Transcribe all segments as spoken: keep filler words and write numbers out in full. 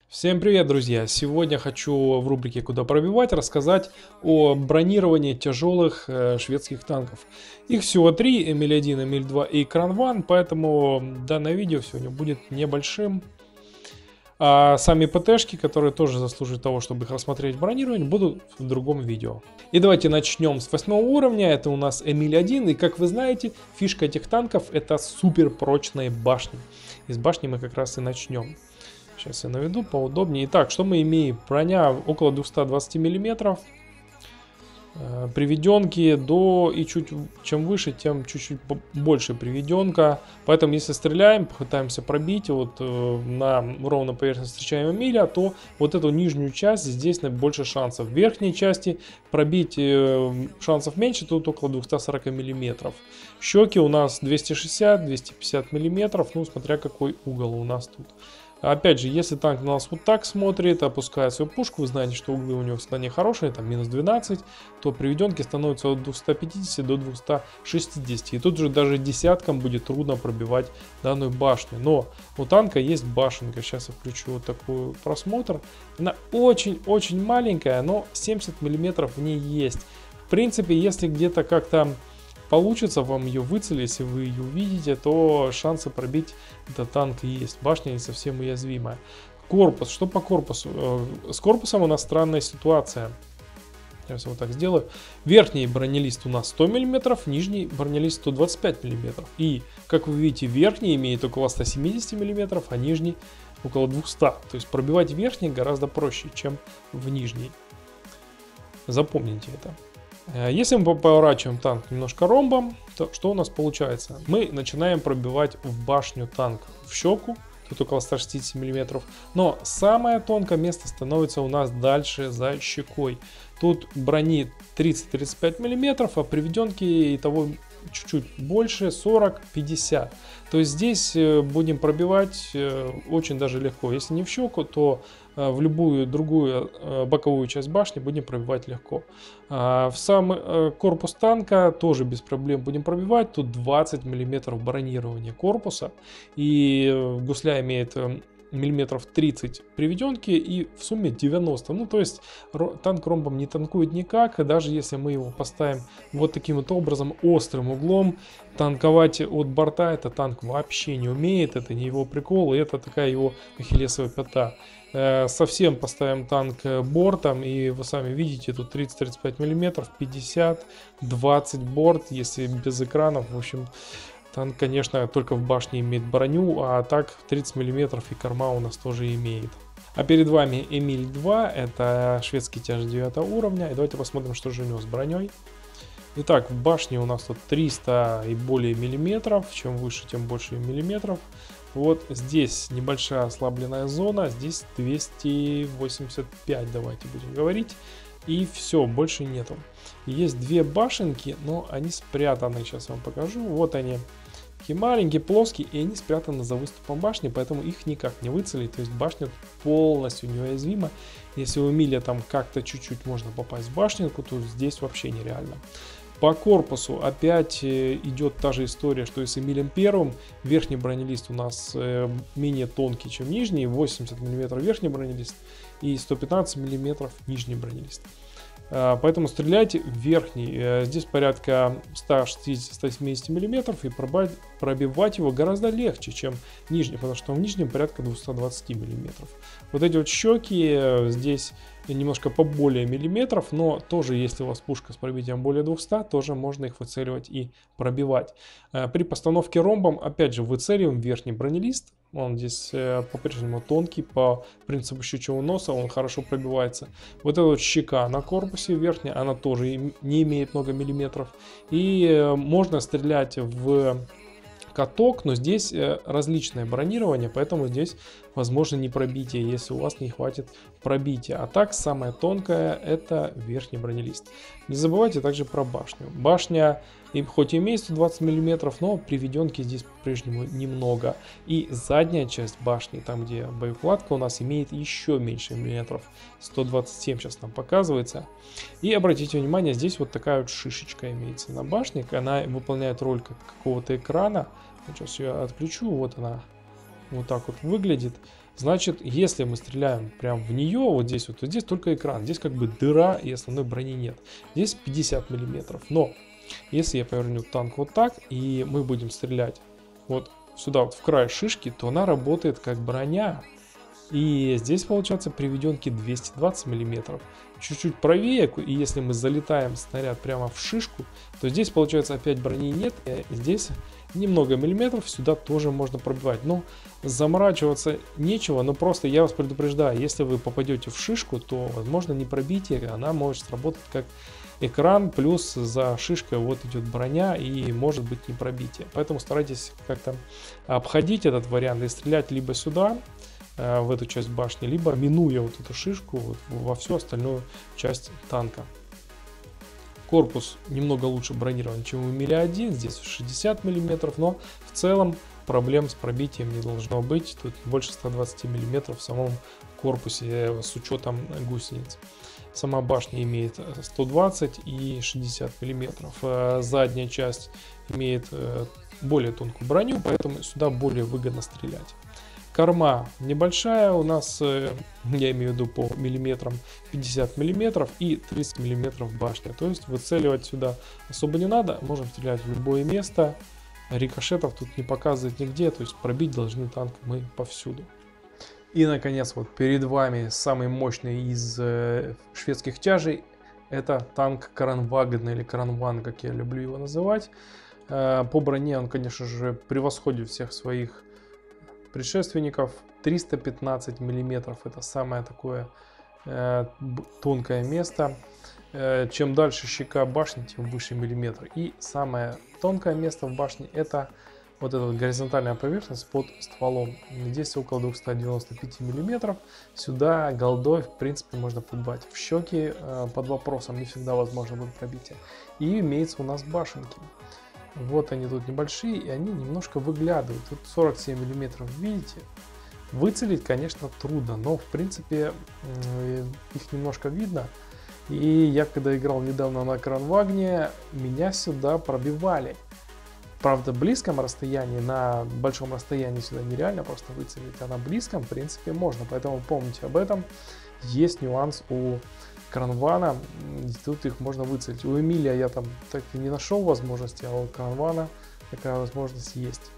Всем привет, друзья! Сегодня хочу в рубрике «Куда пробивать» рассказать о бронировании тяжелых э, шведских танков. Их всего три: Эмиль один, Эмиль два и Кранван, поэтому данное видео сегодня будет небольшим. А сами ПТшки, которые тоже заслуживают того, чтобы их рассмотреть в бронировании, будут в другом видео. И давайте начнем с восьмого уровня. Это у нас Эмиль один. И как вы знаете, фишка этих танков — это супер прочные башни. И с башни мы как раз и начнем. Сейчас я наведу поудобнее. Итак, что мы имеем? Броня около двухсот двадцати миллиметров. Э, приведенки до и чуть чем выше, тем чуть-чуть больше приведенка. Поэтому если стреляем, пытаемся пробить вот э, на ровно поверхность встречаемого миля, то вот эту нижнюю часть здесь больше шансов. В верхней части пробить э, шансов меньше, тут около двухсот сорока миллиметров. Щеки у нас двести шестьдесят — двести пятьдесят миллиметров, ну смотря какой угол у нас тут. Опять же, если танк на нас вот так смотрит, опускает свою пушку, вы знаете, что углы у него в склоне хорошие, там минус двенадцать, то приведенки становятся от двухсот пятидесяти до двухсот шестидесяти. И тут же даже десяткам будет трудно пробивать данную башню. Но у танка есть башенка. Сейчас я включу вот такой просмотр. Она очень-очень маленькая, но семьдесят миллиметров в ней есть. В принципе, если где-то как-то получится вам ее выцелить, если вы ее увидите, то шансы пробить этот танк есть. Башня не совсем уязвимая. Корпус. Что по корпусу? С корпусом у нас странная ситуация. Сейчас я вот так сделаю. Верхний бронелист у нас сто миллиметров, нижний бронелист сто двадцать пять миллиметров. И, как вы видите, верхний имеет около ста семидесяти миллиметров, а нижний около двухсот. То есть пробивать верхний гораздо проще, чем в нижний. Запомните это. Если мы поворачиваем танк немножко ромбом, то что у нас получается? Мы начинаем пробивать в башню танк в щеку, тут около ста шестидесяти миллиметров, но самое тонкое место становится у нас дальше за щекой. Тут брони тридцать — тридцать пять миллиметров, а приведенки и того чуть-чуть больше, сорок — пятьдесят. То есть здесь будем пробивать очень даже легко. Если не в щеку, то в любую другую боковую часть башни будем пробивать легко. В сам корпус танка тоже без проблем будем пробивать. Тут двадцать миллиметров бронирования корпуса. И гусля имеет миллиметров тридцать приведенки и в сумме девяносто. Ну, то есть танк ромбом не танкует никак. Даже если мы его поставим вот таким вот образом, острым углом, танковать от борта это танк вообще не умеет. Это не его прикол, и это такая его ахиллесова пята. Совсем поставим танк бортом, и вы сами видите, тут тридцать — тридцать пять миллиметров, пятьдесят, двадцать борт, если без экранов. В общем, танк, конечно, только в башне имеет броню, а так тридцать миллиметров и корма у нас тоже имеет. А перед вами Эмиль два, это шведский тяж девятого уровня. И давайте посмотрим, что же у него с броней. Итак, в башне у нас тут триста и более миллиметров. Чем выше, тем больше миллиметров. Вот здесь небольшая ослабленная зона, здесь двести восемьдесят пять, давайте будем говорить. И все, больше нету. Есть две башенки, но они спрятаны, сейчас я вам покажу. Вот они, такие маленькие, плоские, и они спрятаны за выступом башни, поэтому их никак не выцелить. То есть башня полностью неуязвима. Если у Эмиля там как-то чуть-чуть можно попасть в башенку, то здесь вообще нереально. По корпусу опять идет та же история, что и с Эмилем первым. Верхний бронелист у нас менее тонкий, чем нижний. восемьдесят миллиметров верхний бронелист и сто пятнадцать миллиметров нижний бронелист. Поэтому стреляйте в верхний. Здесь порядка ста шестидесяти — ста семидесяти миллиметров, и пробивать его гораздо легче, чем нижний, потому что в нижнем порядка двухсот двадцати миллиметров. Вот эти вот щеки здесь немножко поболее миллиметров, но тоже, если у вас пушка с пробитием более двухсот, тоже можно их выцеливать и пробивать. При постановке ромбом, опять же, выцеливаем верхний бронелист. Он здесь по-прежнему тонкий, по принципу щучьего носа он хорошо пробивается. Вот эта вот щека на корпусе верхняя, она тоже не имеет много миллиметров. И можно стрелять в каток, но здесь различное бронирование, поэтому здесь возможно не пробитие, если у вас не хватит пробития. А так, самое тонкое — это верхний бронелист. Не забывайте также про башню. Башня им хоть и имеет сто двадцать миллиметров, но приведенки здесь по-прежнему немного. И задняя часть башни, там где боеукладка, у нас имеет еще меньше миллиметров. сто двадцать семь сейчас нам показывается. И обратите внимание, здесь вот такая вот шишечка имеется на башне. Она выполняет роль как какого-то экрана. Сейчас я отключу, вот она вот так вот выглядит. Значит, если мы стреляем прям в нее, вот здесь вот, то здесь только экран. Здесь как бы дыра и основной брони нет. Здесь пятьдесят миллиметров. Но если я поверну танк вот так, и мы будем стрелять вот сюда вот в край шишки, то она работает как броня. И здесь получается приведенки двести двадцать миллиметров. Чуть-чуть правее, и если мы залетаем снаряд прямо в шишку, то здесь получается опять брони нет. И здесь немного миллиметров, сюда тоже можно пробивать. Но заморачиваться нечего, но просто я вас предупреждаю, если вы попадете в шишку, то возможно не пробитие, она может сработать как экран, плюс за шишкой вот идет броня и может быть не пробитие. Поэтому старайтесь как-то обходить этот вариант и стрелять либо сюда, в эту часть башни, либо минуя вот эту шишку вот, во всю остальную часть танка. Корпус немного лучше бронирован, чем у Эмиля один, здесь шестьдесят миллиметров, но в целом проблем с пробитием не должно быть, тут больше ста двадцати миллиметров в самом корпусе с учетом гусениц. Сама башня имеет сто двадцать и шестьдесят миллиметров, задняя часть имеет более тонкую броню, поэтому сюда более выгодно стрелять. Корма небольшая у нас, я имею в виду по миллиметрам, пятьдесят миллиметров и тридцать миллиметров башня. То есть выцеливать сюда особо не надо, можем стрелять в любое место. Рикошетов тут не показывает нигде, то есть пробить должны танк мы повсюду. И наконец вот перед вами самый мощный из э, шведских тяжей. Это танк Кранваген или Кранван, как я люблю его называть. Э, по броне он, конечно же, превосходит всех своих предшественников. Триста пятнадцать миллиметров, это самое такое э, тонкое место. Э, чем дальше щека башни, тем выше миллиметр. И самое тонкое место в башне — это вот эта вот горизонтальная поверхность под стволом. Здесь около двухсот девяноста пяти миллиметров. Сюда голдой в принципе можно пробивать. В щеки э, под вопросом, не всегда возможно будет пробитие. И имеется у нас башенки. Вот они тут небольшие, и они немножко выглядывают. Тут сорок семь миллиметров, видите? Выцелить, конечно, трудно, но в принципе их немножко видно. И я когда играл недавно на Кранвагне, меня сюда пробивали. Правда, в близком расстоянии, на большом расстоянии сюда нереально просто выцелить, а на близком, в принципе, можно. Поэтому помните об этом. Есть нюанс у Кранвана, тут их можно выцелить. У Эмиля я там так и не нашел возможности, а у Кранвана такая возможность есть.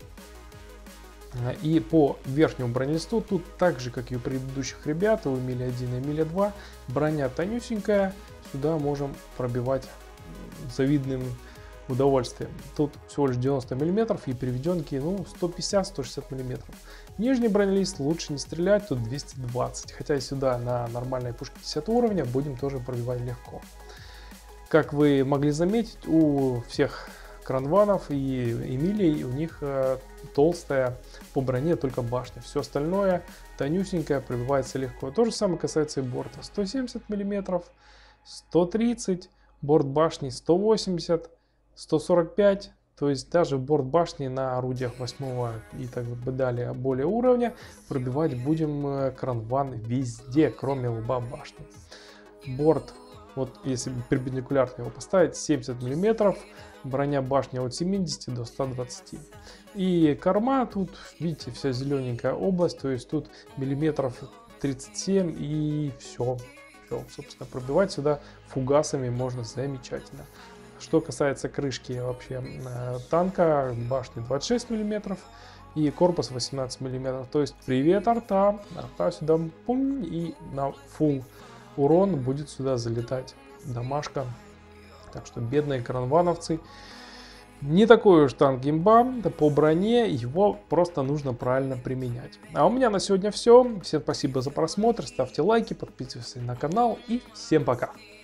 И по верхнему бронелисту тут так же, как и у предыдущих ребят, у Эмиля один и Эмиля два, броня тонюсенькая, сюда можем пробивать завидным удовольствием. Тут всего лишь девяносто миллиметров и приведенки, ну, сто пятьдесят — сто шестьдесят миллиметров. Нижний бронелист лучше не стрелять, тут двести двадцать, хотя и сюда на нормальной пушке десятого уровня будем тоже пробивать легко. Как вы могли заметить, у всех Кранванов и Эмилий у них э, толстая по броне только башня, все остальное тонюсенькое, пробивается легко. То же самое касается и борта. сто семьдесят миллиметров, сто тридцать, борт башни сто восемьдесят, сто сорок пять, то есть даже борт башни на орудиях восьмого и так далее более уровня пробивать будем Кранван везде, кроме лба башни. Борт, вот если перпендикулярно его поставить, семьдесят миллиметров, броня башни от семидесяти до ста двадцати. И корма тут, видите, вся зелененькая область, то есть тут миллиметров тридцать семь и все. Все, собственно, пробивать сюда фугасами можно замечательно. Что касается крышки вообще э, танка, башни двадцать шесть миллиметров и корпус восемнадцать миллиметров. То есть привет арта, арта сюда пум, и на full урон будет сюда залетать домашка. Так что бедные кранвановцы, не такой уж танк геймба, да по броне его просто нужно правильно применять. А у меня на сегодня все. Всем спасибо за просмотр, ставьте лайки, подписывайтесь на канал и всем пока.